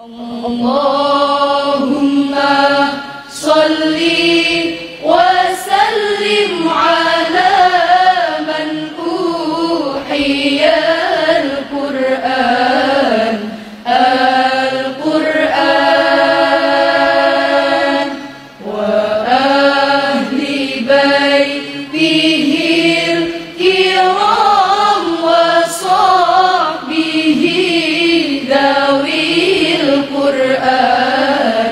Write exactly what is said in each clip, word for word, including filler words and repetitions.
Allahumma sholli wa sallim ala man uhiya al-Qur'an al-Qur'an wa ahli baitihi al-kiram wa sahbihi dawil Qur'an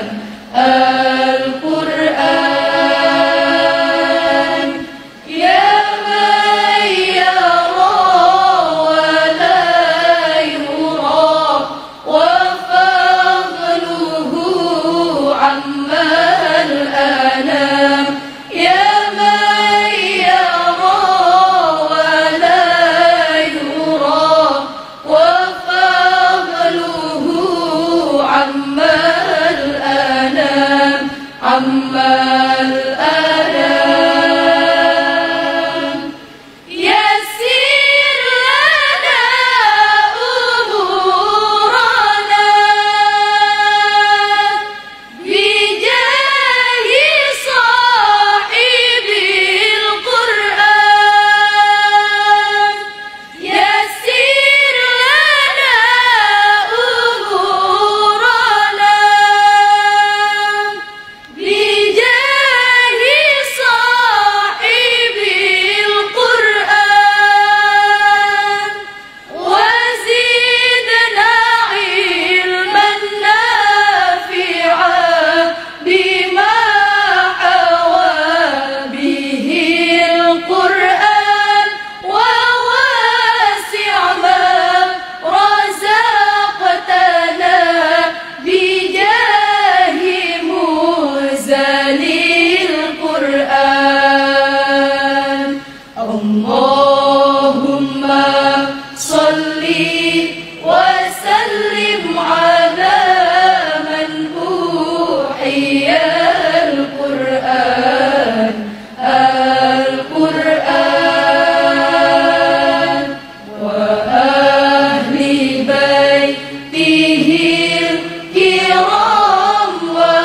al-Qur'an ya man yara wa la yura wa fadluhu amma al-anam ya man yara wa la yura wa fadluhu amma al-anam amma al-anam yassir lana umurana bijahi sahibil Qur'an yassir lana umurana bijahi sahibil Qur'an wazidna ilman nafi'an bima hawa bihi al-Qur'an wa wasi' ma razaqtana bijahi muzalil Qur'an Allahumma sholli wa sallim ala man uhiya al-Qur'an al-Qur'an wa ahli baitihi al-kiram wa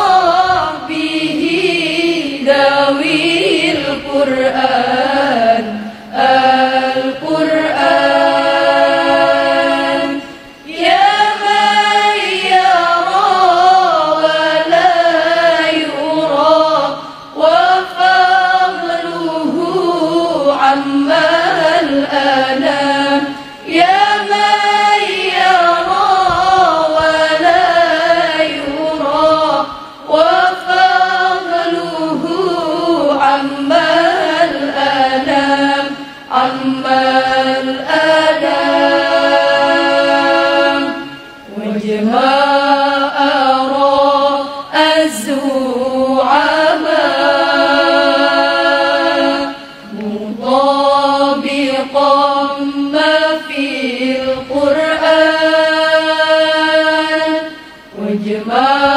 sahbihi dawil Qur'an al-Qur'an ya man yara wa la yura wa fadluhu amma al-anam ya man yara wa la yura wa fadluhu amma al-anam amma al-anam wajma' ara az-zu'ama mutabiqan ma fil Qur'an wajma'